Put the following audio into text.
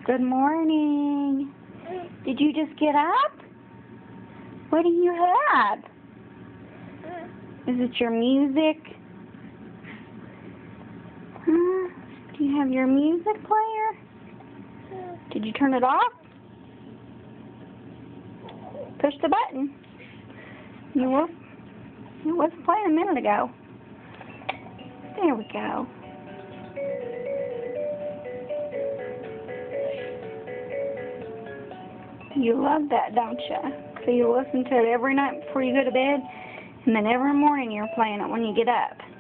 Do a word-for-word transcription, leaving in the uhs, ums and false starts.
Good morning. Did you just get up? What do you have? Is it your music? Huh? Do you have your music player? Did you turn it off? Push the button. You were, it was playing a minute ago. There we go. You love that, don't you? So you listen to it every night before you go to bed, and then every morning you're playing it when you get up.